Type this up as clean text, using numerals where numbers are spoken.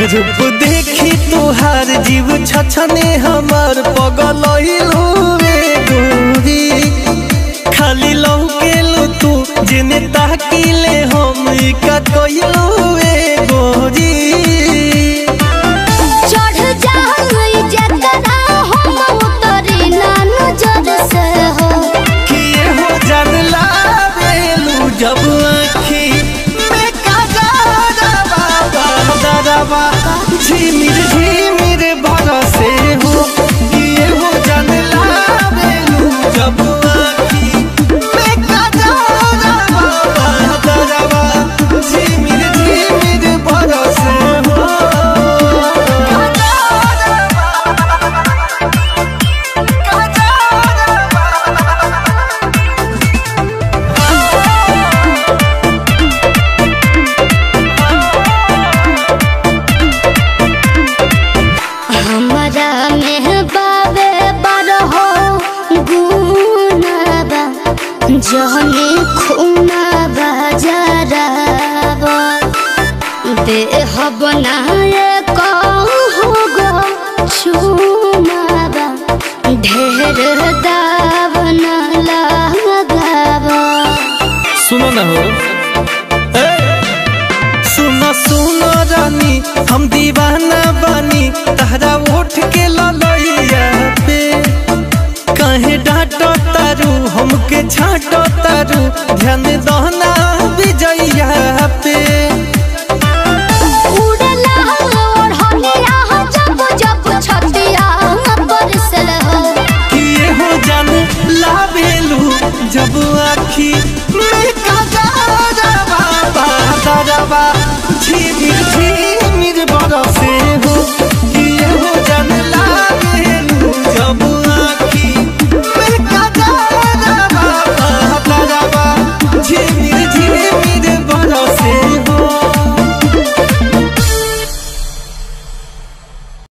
रूप देखी तुहार जीव छछने हमार पगल गोरी खाली लौकेलू तू जिने ताकिले हम का कइलू गोरी चढ़ जाई जकरा हम उतरी ना नजर से हो किए हो जानला बेलू जब आँखी में काजरवा दरवा झिमिर झिमिर बरसे हो किए हो जानला बेलू जब आँखी में काजरवा दरवा झिमिर झिमिर बरसे हो हमरा में बाबे बरहो गुनाबा जहने खूनाबा जराबा देह बनाए कहू गो छुमाबा ढेर दाव न लगाबा। सुनो ना हो सुनो सुनो रानी हम दीवाना बानी तहरा उठ के ललैया पे कहे डांटो तारू हमके छाटो तारू ध्यान